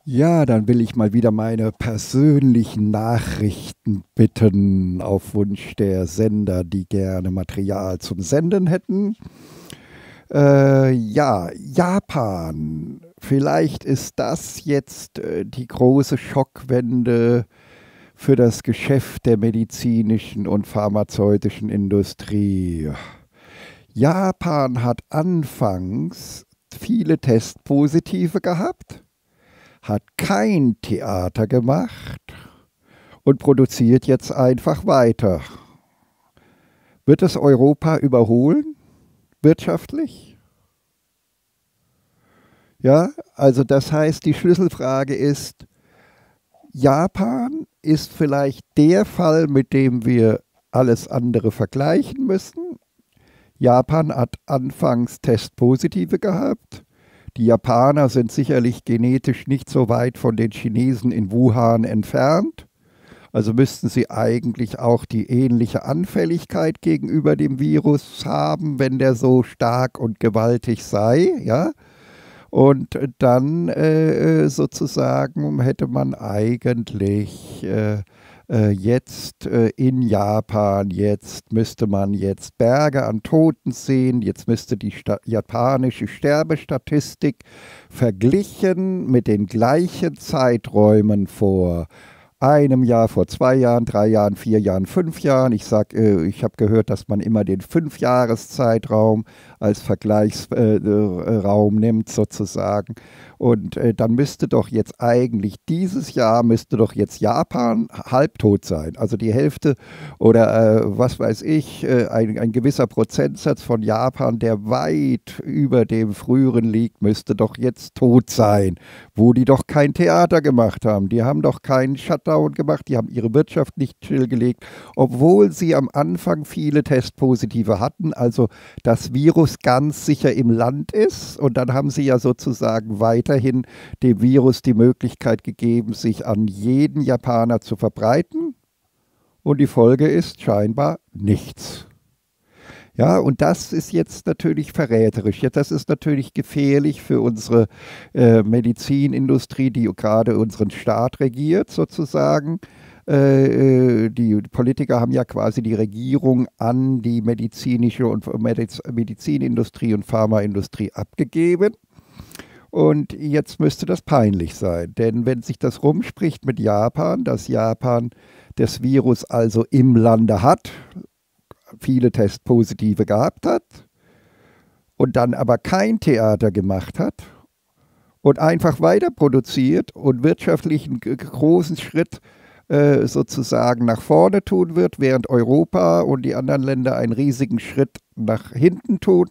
Ja, dann will ich mal wieder meine persönlichen Nachrichten bitten, auf Wunsch der Sender, die gerne Material zum Senden hätten. Ja, Japan. Vielleicht ist das jetzt die große Schockwende für das Geschäft der medizinischen und pharmazeutischen Industrie. Japan hat anfangs viele Testpositive gehabt, hat kein Theater gemacht und produziert jetzt einfach weiter. Wird es Europa überholen, wirtschaftlich? Ja, also das heißt, die Schlüsselfrage ist, Japan ist vielleicht der Fall, mit dem wir alles andere vergleichen müssen. Japan hat anfangs Testpositive gehabt. Die Japaner sind sicherlich genetisch nicht so weit von den Chinesen in Wuhan entfernt. Also müssten sie eigentlich auch die ähnliche Anfälligkeit gegenüber dem Virus haben, wenn der so stark und gewaltig sei. Ja? Und dann sozusagen hätte man eigentlich jetzt in Japan, jetzt müsste man jetzt Berge an Toten sehen, jetzt müsste die japanische Sterbestatistik verglichen mit den gleichen Zeiträumen vor einem Jahr, vor 2 Jahren, 3 Jahren, 4 Jahren, 5 Jahren. Ich habe gehört, dass man immer den 5-Jahres-Zeitraum als Vergleichsraum nimmt sozusagen. Und dann müsste doch jetzt eigentlich dieses Jahr, müsste doch jetzt Japan halbtot sein. Also die Hälfte oder was weiß ich, ein gewisser Prozentsatz von Japan, der weit über dem früheren liegt, müsste doch jetzt tot sein, wo die doch kein Theater gemacht haben. Die haben doch keinen Shutdown gemacht, die haben ihre Wirtschaft nicht stillgelegt, obwohl sie am Anfang viele Testpositive hatten, also das Virus ganz sicher im Land ist. Und dann haben sie ja sozusagen weiterhin dem Virus die Möglichkeit gegeben, sich an jeden Japaner zu verbreiten. Und die Folge ist scheinbar nichts. Ja, und das ist jetzt natürlich verräterisch. Ja, das ist natürlich gefährlich für unsere Medizinindustrie, die gerade unseren Staat regiert, sozusagen. Die Politiker haben ja quasi die Regierung an die medizinische und Medizinindustrie und Pharmaindustrie abgegeben. Und jetzt müsste das peinlich sein, denn wenn sich das rumspricht mit Japan, dass Japan das Virus also im Lande hat, viele Testpositive gehabt hat und dann aber kein Theater gemacht hat und einfach weiter produziert und wirtschaftlich einen großen Schritt sozusagen nach vorne tun wird, während Europa und die anderen Länder einen riesigen Schritt nach hinten tun,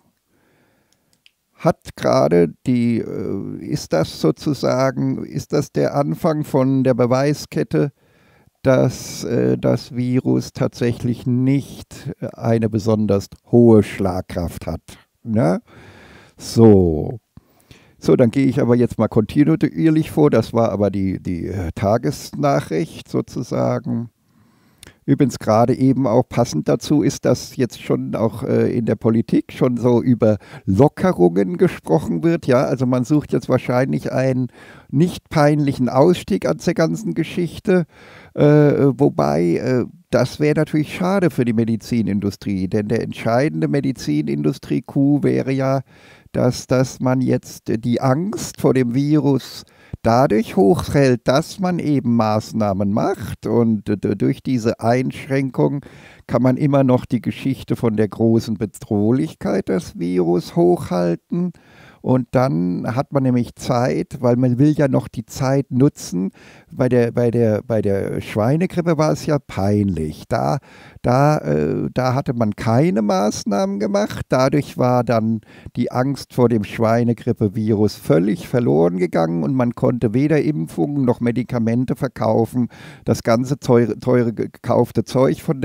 ist das sozusagen, ist das der Anfang von der Beweiskette, dass das Virus tatsächlich nicht eine besonders hohe Schlagkraft hat. Ne? So. So, dann gehe ich aber jetzt mal kontinuierlich vor. Das war aber die Tagesnachricht sozusagen. Übrigens gerade eben auch passend dazu ist, dass jetzt schon auch in der Politik schon so über Lockerungen gesprochen wird. Ja, also man sucht jetzt wahrscheinlich einen nicht peinlichen Ausstieg aus der ganzen Geschichte. Wobei, das wäre natürlich schade für die Medizinindustrie, denn der entscheidende Medizinindustrie-Coup wäre ja, dass man jetzt die Angst vor dem Virus dadurch hochhält, dass man eben Maßnahmen macht und durch diese Einschränkung kann man immer noch die Geschichte von der großen Bedrohlichkeit des Virus hochhalten. Und dann hat man nämlich Zeit, weil man will ja noch die Zeit nutzen. Bei der Schweinegrippe war es ja peinlich. Da hatte man keine Maßnahmen gemacht. Dadurch war dann die Angst vor dem Schweinegrippe-Virus völlig verloren gegangen und man konnte weder Impfungen noch Medikamente verkaufen. Das ganze teure gekaufte Zeug von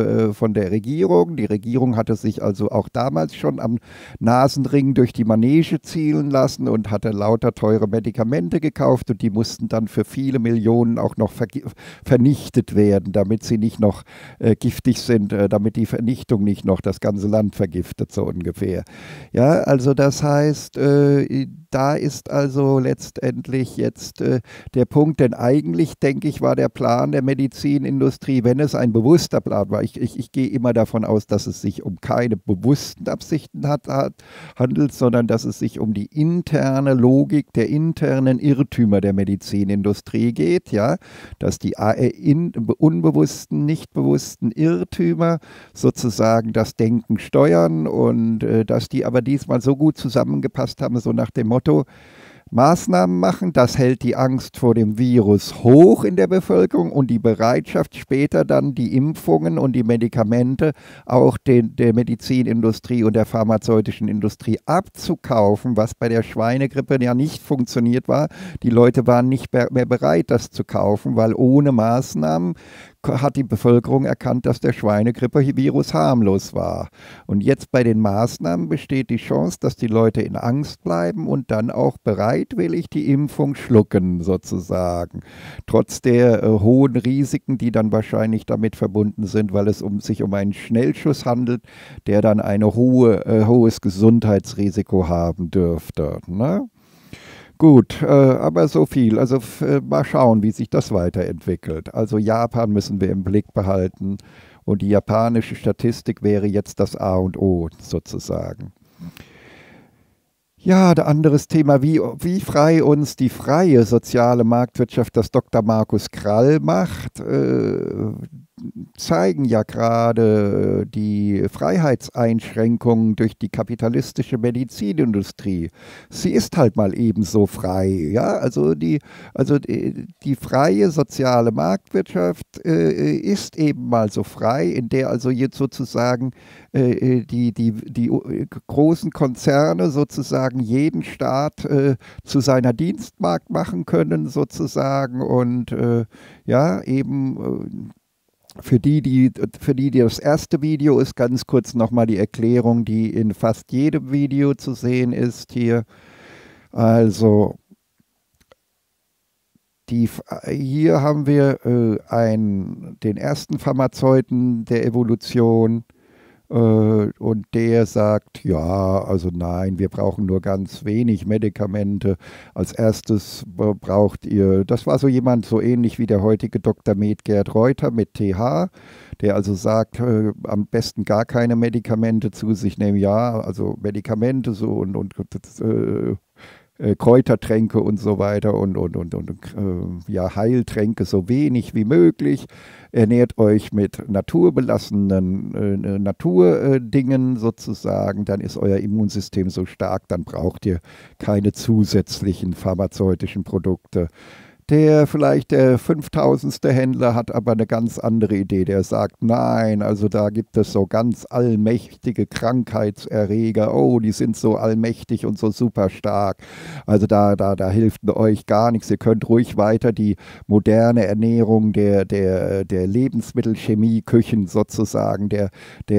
der Regierung. Die Regierung hatte sich also auch damals schon am Nasenring durch die Manege Fische zielen lassen und hatte lauter teure Medikamente gekauft und die mussten dann für viele Millionen auch noch vernichtet werden, damit sie nicht noch giftig sind, damit die Vernichtung nicht noch das ganze Land vergiftet, so ungefähr. Ja, also das heißt, da ist also letztendlich jetzt der Punkt, denn eigentlich, denke ich, war der Plan der Medizinindustrie, wenn es ein bewusster Plan war, ich gehe immer davon aus, dass es sich um keine bewussten Absichten handelt, sondern dass es sich um die interne Logik der internen Irrtümer der Medizinindustrie geht, ja, dass die unbewussten, nicht bewussten Irrtümer sozusagen das Denken steuern und dass die aber diesmal so gut zusammengepasst haben, so nach dem Motto, Maßnahmen machen, das hält die Angst vor dem Virus hoch in der Bevölkerung und die Bereitschaft, später dann die Impfungen und die Medikamente auch der Medizinindustrie und der pharmazeutischen Industrie abzukaufen, was bei der Schweinegrippe ja nicht funktioniert war. Die Leute waren nicht mehr bereit, das zu kaufen, weil ohne Maßnahmen hat die Bevölkerung erkannt, dass der Schweinegrippe-Virus harmlos war. Und jetzt bei den Maßnahmen besteht die Chance, dass die Leute in Angst bleiben und dann auch bereitwillig die Impfung schlucken, sozusagen. Trotz der hohen Risiken, die dann wahrscheinlich damit verbunden sind, weil es sich um einen Schnellschuss handelt, der dann ein hohes Gesundheitsrisiko haben dürfte. Ne? Gut, aber so viel. Also mal schauen, wie sich das weiterentwickelt. Also Japan müssen wir im Blick behalten und die japanische Statistik wäre jetzt das A und O sozusagen. Ja, ein anderes Thema, wie frei uns die freie soziale Marktwirtschaft, das Dr. Markus Krall macht, zeigen ja gerade die Freiheitseinschränkungen durch die kapitalistische Medizinindustrie. Sie ist halt mal ebenso frei. Ja? Also die freie soziale Marktwirtschaft ist eben mal so frei, in der also jetzt sozusagen die großen Konzerne sozusagen jeden Staat zu seiner Dienstmarkt machen können sozusagen und ja, eben für die das erste Video ist, ganz kurz nochmal die Erklärung, die in fast jedem Video zu sehen ist hier. Also, hier haben wir den ersten Pharmazeuten der Evolution. Und der sagt, ja, also nein, wir brauchen nur ganz wenig Medikamente. Als erstes braucht ihr, das war so jemand so ähnlich wie der heutige Dr. Med Gerd Reuter mit TH, der also sagt, am besten gar keine Medikamente zu sich nehmen. Ja, also Medikamente so und Kräutertränke und so weiter und ja, Heiltränke so wenig wie möglich. Ernährt euch mit naturbelassenen Naturdingen sozusagen, dann ist euer Immunsystem so stark, dann braucht ihr keine zusätzlichen pharmazeutischen Produkte. Vielleicht der 5000. Händler hat aber eine ganz andere Idee. Der sagt, nein, also da gibt es so ganz allmächtige Krankheitserreger. Oh, die sind so allmächtig und so super stark. Also da hilft euch gar nichts. Ihr könnt ruhig weiter die moderne Ernährung der Lebensmittelchemie-Küchen sozusagen, der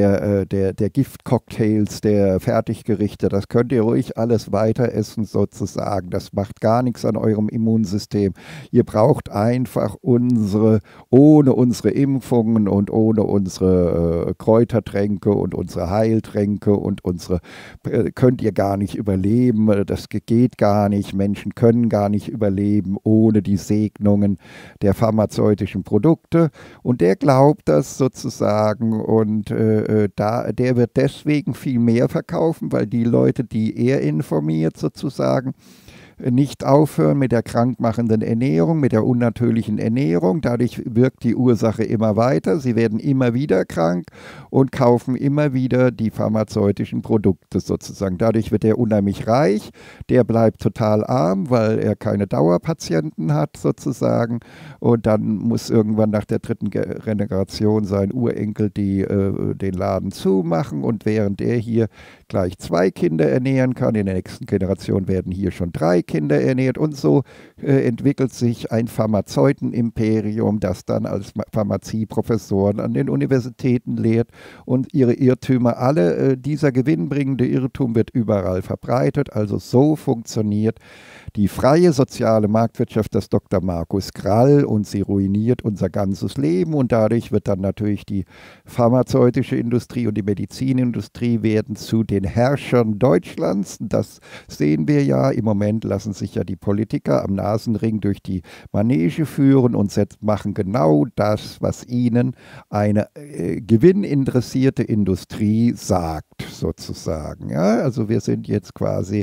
Giftcocktails, der Fertiggerichte, das könnt ihr ruhig alles weiter essen sozusagen. Das macht gar nichts an eurem Immunsystem. Ihr braucht einfach ohne unsere Impfungen und ohne unsere Kräutertränke und unsere Heiltränke und könnt ihr gar nicht überleben. Das geht gar nicht. Menschen können gar nicht überleben ohne die Segnungen der pharmazeutischen Produkte. Und der glaubt das sozusagen und der wird deswegen viel mehr verkaufen, weil die Leute, die er informiert sozusagen, nicht aufhören mit der krankmachenden Ernährung, mit der unnatürlichen Ernährung. Dadurch wirkt die Ursache immer weiter. Sie werden immer wieder krank und kaufen immer wieder die pharmazeutischen Produkte sozusagen. Dadurch wird er unheimlich reich. Der bleibt total arm, weil er keine Dauerpatienten hat sozusagen. Und dann muss irgendwann nach der dritten Generation sein Urenkel den Laden zumachen. Und während er hier gleich 2 Kinder ernähren kann, in der nächsten Generation werden hier schon 3 Kinder ernährt und so entwickelt sich ein Pharmazeutenimperium, das dann als Pharmazieprofessoren an den Universitäten lehrt und ihre Irrtümer, dieser gewinnbringende Irrtum wird überall verbreitet. Also so funktioniert die freie soziale Marktwirtschaft des Dr. Markus Krall und sie ruiniert unser ganzes Leben und dadurch wird dann natürlich die pharmazeutische Industrie und die Medizinindustrie werden zu den Herrschern Deutschlands. Das sehen wir ja. Im Moment lassen sich ja die Politiker am Nasenring durch die Manege führen und machen genau das, was ihnen eine gewinninteressierte Industrie sagt, sozusagen. Ja, also wir sind jetzt quasi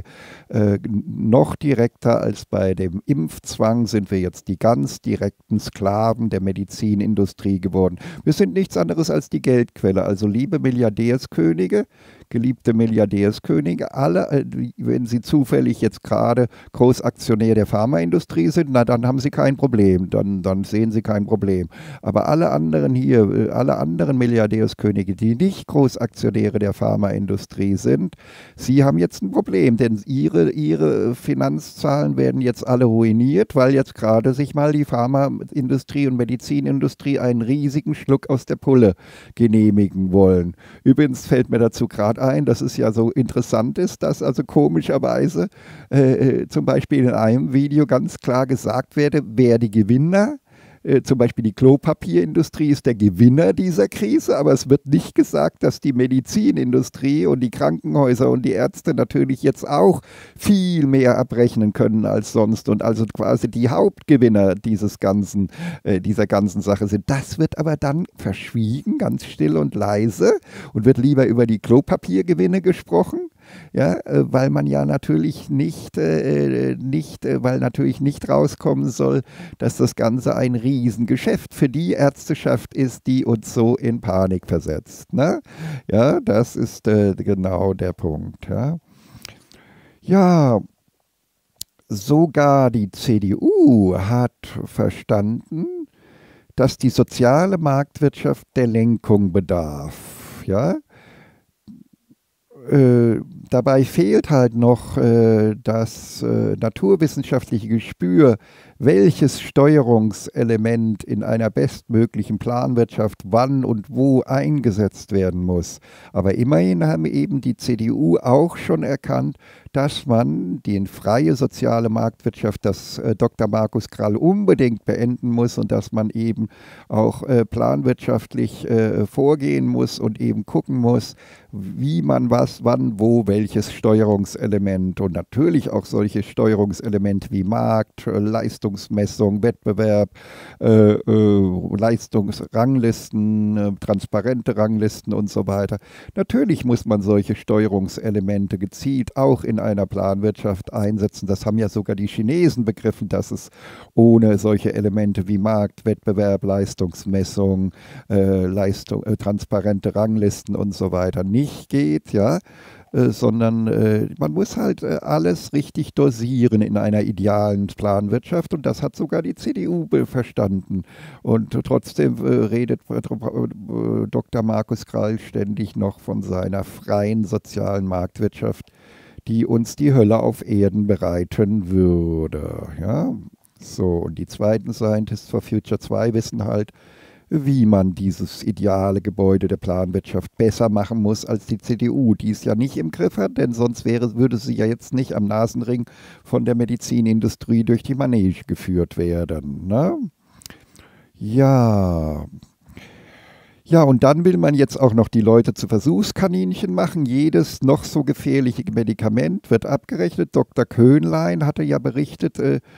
noch direkter als bei dem Impfzwang, sind wir jetzt die ganz direkten Sklaven der Medizinindustrie geworden. Wir sind nichts anderes als die Geldquelle. Also liebe Milliardärskönige, geliebte Milliardärskönige, alle, wenn sie zufällig jetzt gerade Großaktionär der Pharmaindustrie sind, na dann haben sie kein Problem, dann sehen sie kein Problem. Aber alle anderen hier, alle anderen Milliardärskönige, die nicht Großaktionäre der Pharmaindustrie sind, sie haben jetzt ein Problem, denn ihre Finanzzahlen werden jetzt alle ruiniert, weil jetzt gerade sich mal die Pharmaindustrie und Medizinindustrie einen riesigen Schluck aus der Pulle genehmigen wollen. Übrigens fällt mir dazu gerade ein, dass es ja so interessant ist, dass also komischerweise zum Beispiel in einem Video ganz klar gesagt werde, wer die Gewinner, zum Beispiel die Klopapierindustrie ist der Gewinner dieser Krise, aber es wird nicht gesagt, dass die Medizinindustrie und die Krankenhäuser und die Ärzte natürlich jetzt auch viel mehr abrechnen können als sonst und also quasi die Hauptgewinner dieser ganzen Sache sind. Das wird aber dann verschwiegen, ganz still und leise und wird lieber über die Klopapiergewinne gesprochen. Ja, weil man ja natürlich weil natürlich nicht rauskommen soll, dass das Ganze ein Riesengeschäft für die Ärzteschaft ist, die uns so in Panik versetzt. Ne? Ja, das ist genau der Punkt. Ja. Ja, sogar die CDU hat verstanden, dass die soziale Marktwirtschaft der Lenkung bedarf. Ja. Dabei fehlt halt noch das naturwissenschaftliche Gespür, welches Steuerungselement in einer bestmöglichen Planwirtschaft wann und wo eingesetzt werden muss. Aber immerhin haben eben die CDU auch schon erkannt, dass man die freie soziale Marktwirtschaft, das Dr. Markus Krall unbedingt beenden muss und dass man eben auch planwirtschaftlich vorgehen muss und eben gucken muss, wie man was, wann, wo, welches Steuerungselement und natürlich auch solche Steuerungselemente wie Markt, Leistungsmessung, Wettbewerb, Leistungsranglisten, transparente Ranglisten und so weiter. Natürlich muss man solche Steuerungselemente gezielt auch in einer Planwirtschaft einsetzen. Das haben ja sogar die Chinesen begriffen, dass es ohne solche Elemente wie Markt, Wettbewerb, Leistungsmessung, transparente Ranglisten und so weiter nicht geht, ja. Sondern man muss halt alles richtig dosieren in einer idealen Planwirtschaft und das hat sogar die CDU verstanden. Und trotzdem redet Dr. Markus Krall ständig noch von seiner freien sozialen Marktwirtschaft, die uns die Hölle auf Erden bereiten würde. Ja? So, und die zweiten Scientists for Future 2 wissen halt, wie man dieses ideale Gebäude der Planwirtschaft besser machen muss als die CDU, die es ja nicht im Griff hat, denn sonst würde sie ja jetzt nicht am Nasenring von der Medizinindustrie durch die Manege geführt werden. Ne? Ja. Ja, und dann will man jetzt auch noch die Leute zu Versuchskaninchen machen. Jedes noch so gefährliche Medikament wird abgerechnet. Dr. Köhnlein hatte ja berichtet,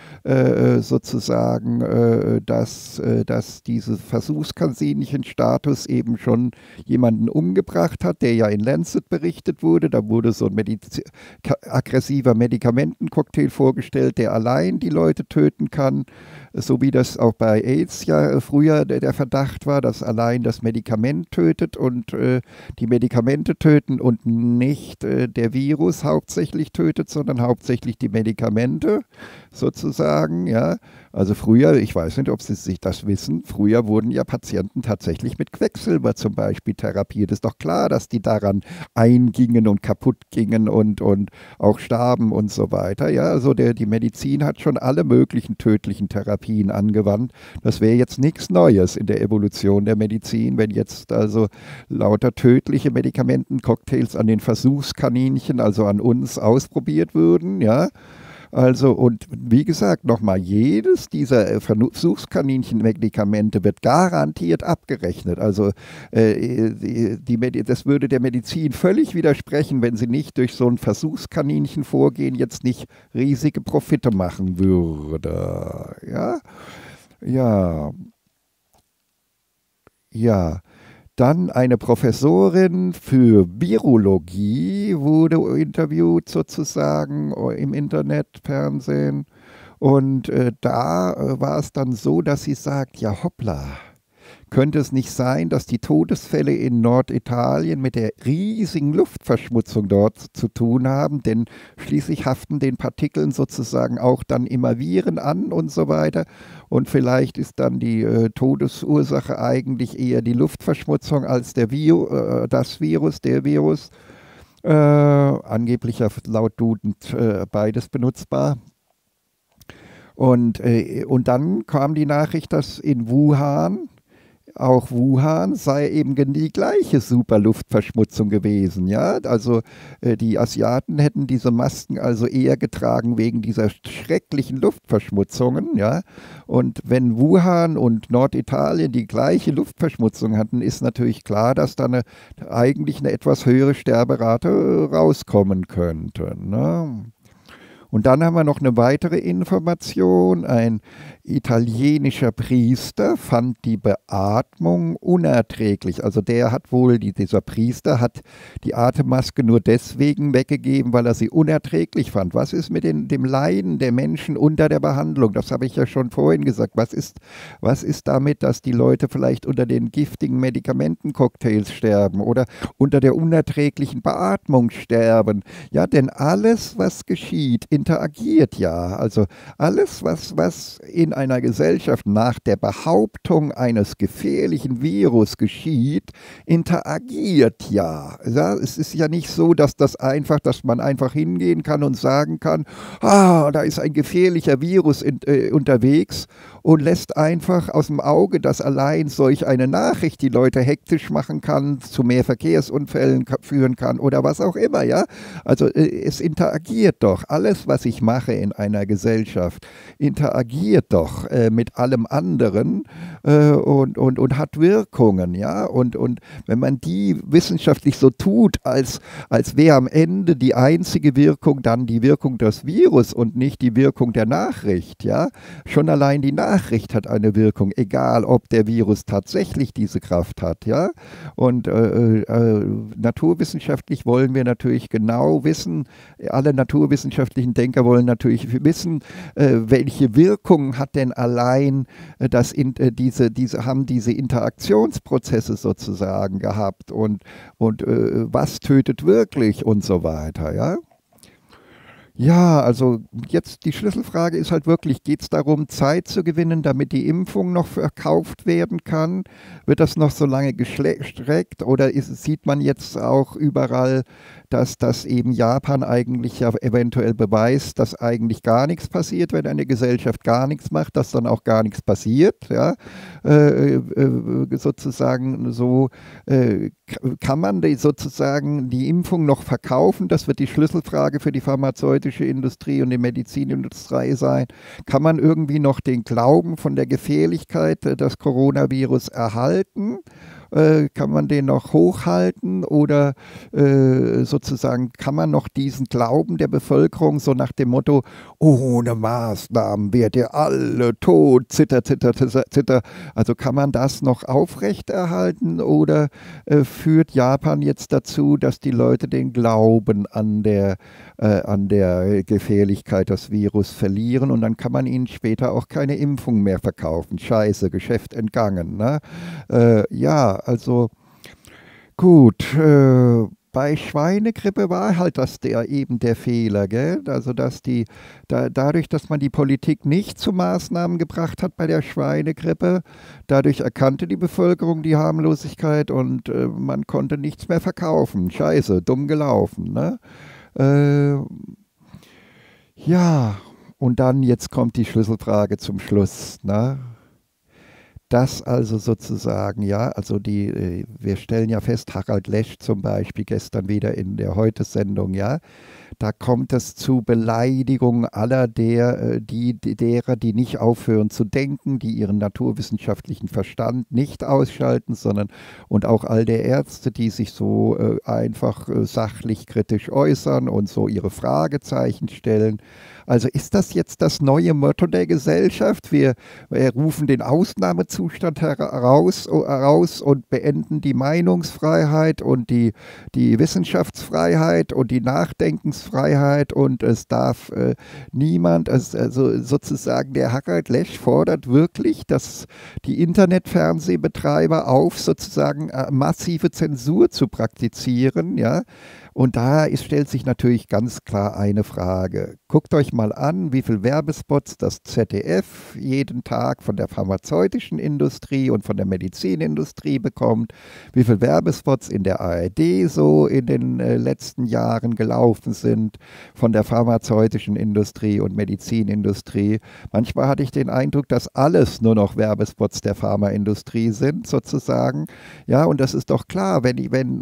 sozusagen, dass diese Versuchskaninchen-Status eben schon jemanden umgebracht hat, der ja in Lancet berichtet wurde. Da wurde so ein aggressiver Medikamentencocktail vorgestellt, der allein die Leute töten kann. So wie das auch bei AIDS ja früher der Verdacht war, dass allein das Medikament tötet und die Medikamente töten und nicht der Virus hauptsächlich tötet, sondern hauptsächlich die Medikamente sozusagen, ja. Also früher, ich weiß nicht, ob Sie sich das wissen, früher wurden ja Patienten tatsächlich mit Quecksilber zum Beispiel therapiert. Ist doch klar, dass die daran eingingen und kaputt gingen und auch starben und so weiter. Ja, also die Medizin hat schon alle möglichen tödlichen Therapien angewandt. Das wäre jetzt nichts Neues in der Evolution der Medizin, wenn jetzt also lauter tödliche Medikamentencocktails an den Versuchskaninchen, also an uns, ausprobiert würden, ja. Also, und wie gesagt, nochmal, jedes dieser Versuchskaninchen-Medikamente wird garantiert abgerechnet. Also, das würde der Medizin völlig widersprechen, wenn sie nicht durch so ein Versuchskaninchen vorgehen, jetzt nicht riesige Profite machen würde. Ja, ja, ja. Dann eine Professorin für Virologie wurde interviewt sozusagen im Internet, Fernsehen. Und da war es dann so, dass sie sagt, ja hoppla, könnte es nicht sein, dass die Todesfälle in Norditalien mit der riesigen Luftverschmutzung dort zu tun haben? Denn schließlich haften den Partikeln sozusagen auch dann immer Viren an und so weiter. Und vielleicht ist dann die Todesursache eigentlich eher die Luftverschmutzung als der Virus. Angeblich ja laut Duden beides benutzbar. Und dann kam die Nachricht, dass in Wuhan, auch Wuhan sei eben die gleiche Superluftverschmutzung gewesen. Ja? Also die Asiaten hätten diese Masken also eher getragen wegen dieser schrecklichen Luftverschmutzungen. Ja? Und wenn Wuhan und Norditalien die gleiche Luftverschmutzung hatten, ist natürlich klar, dass da eigentlich eine etwas höhere Sterberate rauskommen könnte. Ne? Und dann haben wir noch eine weitere Information. Ein italienischer Priester fand die Beatmung unerträglich. Also dieser Priester hat die Atemmaske nur deswegen weggegeben, weil er sie unerträglich fand. Was ist mit dem Leiden der Menschen unter der Behandlung? Das habe ich ja schon vorhin gesagt. Was ist damit, dass die Leute vielleicht unter den giftigen Medikamentencocktails sterben oder unter der unerträglichen Beatmung sterben? Ja, denn alles, was geschieht, interagiert ja. Also alles, was in einer Gesellschaft nach der Behauptung eines gefährlichen Virus geschieht, interagiert ja. Ja, es ist ja nicht so, dass man einfach hingehen kann und sagen kann, da ist ein gefährlicher Virus unterwegs und lässt einfach aus dem Auge, dass allein solch eine Nachricht die Leute hektisch machen kann, zu mehr Verkehrsunfällen führen kann oder was auch immer, ja. Also es interagiert doch. Alles, was ich mache in einer Gesellschaft, interagiert doch mit allem anderen und hat Wirkungen, ja. Und wenn man die wissenschaftlich so tut, als wäre am Ende die einzige Wirkung dann die Wirkung des Virus und nicht die Wirkung der Nachricht, ja. Schon allein die Nachricht hat eine Wirkung, egal ob der Virus tatsächlich diese Kraft hat, ja. Und naturwissenschaftlich wollen wir natürlich genau wissen, alle naturwissenschaftlichen Denker wollen natürlich wissen, welche Wirkung hat denn allein diese Interaktionsprozesse sozusagen gehabt und was tötet wirklich und so weiter, ja. Ja, also jetzt die Schlüsselfrage ist halt wirklich, geht es darum, Zeit zu gewinnen, damit die Impfung noch verkauft werden kann? Wird das noch so lange gestreckt oder sieht man jetzt auch überall, dass eben Japan eigentlich ja eventuell beweist, dass eigentlich gar nichts passiert, wenn eine Gesellschaft gar nichts macht, dass dann auch gar nichts passiert, ja? Sozusagen so kann man sozusagen die Impfung noch verkaufen? Das wird die Schlüsselfrage für die pharmazeutische Industrie und die Medizinindustrie sein. Kann man irgendwie noch den Glauben von der Gefährlichkeit des Coronavirus erhalten? Kann man den noch hochhalten oder sozusagen kann man noch diesen Glauben der Bevölkerung so nach dem Motto, ohne Maßnahmen werdet ihr alle tot, zitter, zitter, zitter, zitter. Also kann man das noch aufrechterhalten oder führt Japan jetzt dazu, dass die Leute den Glauben an der Gefährlichkeit des Virus verlieren und dann kann man ihnen später auch keine Impfung mehr verkaufen. Scheiße, Geschäft entgangen. Ne? Ja, also gut. bei Schweinegrippe war halt das eben der Fehler, gell? Also dadurch, dass man die Politik nicht zu Maßnahmen gebracht hat bei der Schweinegrippe, dadurch erkannte die Bevölkerung die Harmlosigkeit und man konnte nichts mehr verkaufen. Scheiße, dumm gelaufen, ne? Äh, ja, und dann jetzt kommt die Schlüsselfrage zum Schluss, ne? Das also sozusagen, ja, also wir stellen ja fest, Harald Lesch zum Beispiel gestern wieder in der Heute-Sendung, ja, da kommt es zu Beleidigungen aller derer, die nicht aufhören zu denken, die ihren naturwissenschaftlichen Verstand nicht ausschalten, sondern und auch all der Ärzte, die sich so einfach sachlich kritisch äußern und so ihre Fragezeichen stellen. Also ist das jetzt das neue Motto der Gesellschaft? Wir rufen den Ausnahmezustand heraus und beenden die Meinungsfreiheit und die Wissenschaftsfreiheit und die Nachdenkensfreiheit und es darf niemand, also sozusagen der Harald Lesch fordert wirklich, dass die Internetfernsehbetreiber auf, sozusagen massive Zensur zu praktizieren, ja. Und da stellt sich natürlich ganz klar eine Frage. Guckt euch mal an, wie viele Werbespots das ZDF jeden Tag von der pharmazeutischen Industrie und von der Medizinindustrie bekommt, wie viele Werbespots in der ARD so in den letzten Jahren gelaufen sind von der pharmazeutischen Industrie und Medizinindustrie. Manchmal hatte ich den Eindruck, dass alles nur noch Werbespots der Pharmaindustrie sind, sozusagen. Ja, und das ist doch klar, wenn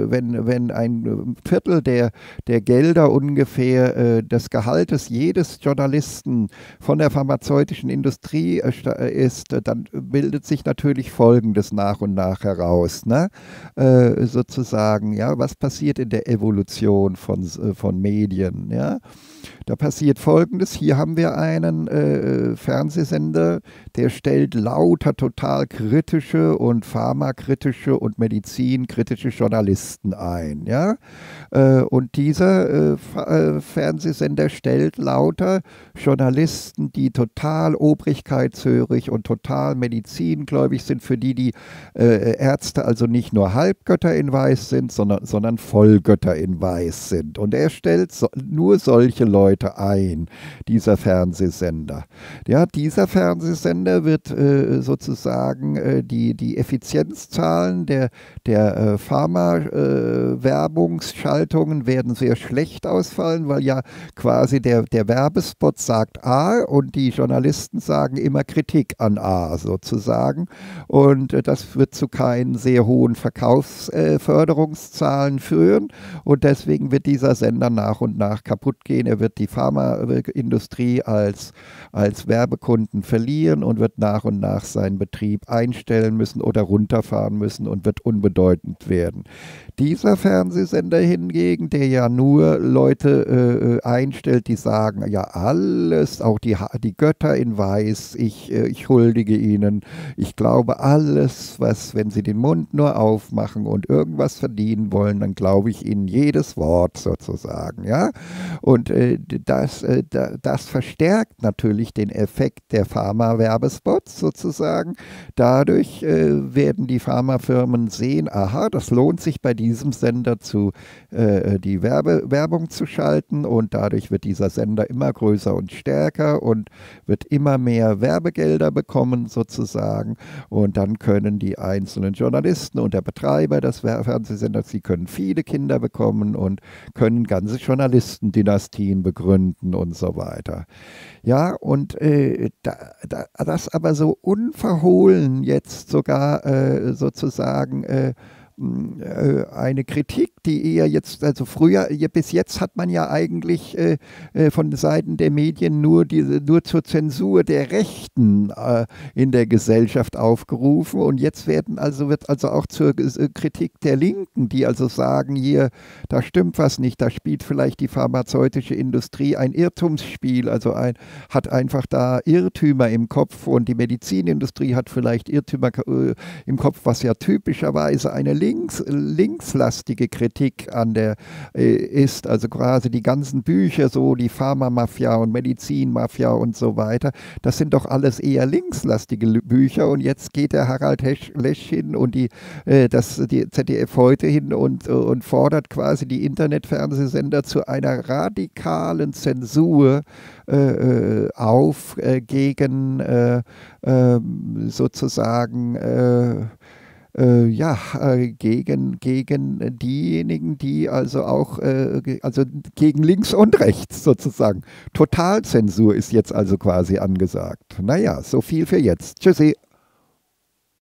ein Viertel der Gelder ungefähr des Gehaltes jedes Journalisten von der pharmazeutischen Industrie ist, dann bildet sich natürlich Folgendes nach und nach heraus. Ne? Sozusagen, ja, was passiert in der Evolution von Medien? Ja? Da passiert Folgendes. Hier haben wir einen Fernsehsender, der stellt lauter total kritische und pharmakritische und medizinkritische Journalisten ein. Ja? Und dieser Fernsehsender stellt lauter Journalisten, die total obrigkeitshörig und total medizingläubig sind, für die Ärzte also nicht nur Halbgötter in Weiß sind, sondern Vollgötter in Weiß sind. Und er stellt nur solche Leute ein, dieser Fernsehsender. Ja, dieser Fernsehsender wird sozusagen die Effizienzzahlen der Pharma-Werbungsschaltungen werden sehr schlecht ausfallen, weil ja quasi der Werbespot sagt A und die Journalisten sagen immer Kritik an A sozusagen. Und das wird zu keinen sehr hohen Verkaufsförderungszahlen führen. Und deswegen wird dieser Sender nach und nach kaputt gehen. Er wird die Pharmaindustrie als Werbekunden verlieren und wird nach und nach seinen Betrieb einstellen müssen oder runterfahren müssen und wird unbedeutend werden. Dieser Fernsehsender hingegen, der ja nur Leute einstellt, die sagen, ja alles, auch die Götter in Weiß, ich huldige ihnen, ich glaube alles, wenn sie den Mund nur aufmachen und irgendwas verdienen wollen, dann glaube ich ihnen jedes Wort sozusagen, ja. Und das verstärkt natürlich den Effekt der Pharma-Werbespots sozusagen. Dadurch werden die Pharmafirmen sehen, aha, das lohnt sich bei diesem Sender die Werbung zu schalten und dadurch wird dieser Sender immer größer und stärker und wird immer mehr Werbegelder bekommen sozusagen und dann können die einzelnen Journalisten und der Betreiber des Fernsehsenders, sie können viele Kinder bekommen und können ganze Journalistendynastien begründen und so weiter. Ja, und das aber so unverhohlen jetzt sogar sozusagen eine Kritik, die eher jetzt, also früher, bis jetzt hat man ja eigentlich von Seiten der Medien nur zur Zensur der Rechten in der Gesellschaft aufgerufen und jetzt wird also auch zur Kritik der Linken, die also sagen, hier, da stimmt was nicht, da spielt vielleicht die pharmazeutische Industrie ein Irrtumsspiel, also hat einfach da Irrtümer im Kopf und die Medizinindustrie hat vielleicht Irrtümer im Kopf, was ja typischerweise eine linkslastige Kritik an der ist, also quasi die ganzen Bücher, so die Pharmamafia und Medizinmafia und so weiter, das sind doch alles eher linkslastige Bücher und jetzt geht der Harald Lesch hin und die ZDF heute hin und fordert quasi die Internetfernsehsender zu einer radikalen Zensur auf gegen sozusagen gegen diejenigen, die also auch, also gegen links und rechts sozusagen. Totalzensur ist jetzt also quasi angesagt. Naja, so viel für jetzt. Tschüssi.